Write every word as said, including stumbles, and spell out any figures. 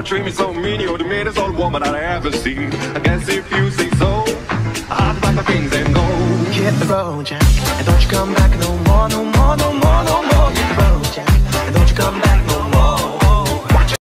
don't treat me so mean. You're the meanest old woman that I ever seen. I guess if you say so, I'll pack my things and go. Hit the road, Jack, and don't you come back no more, no more, no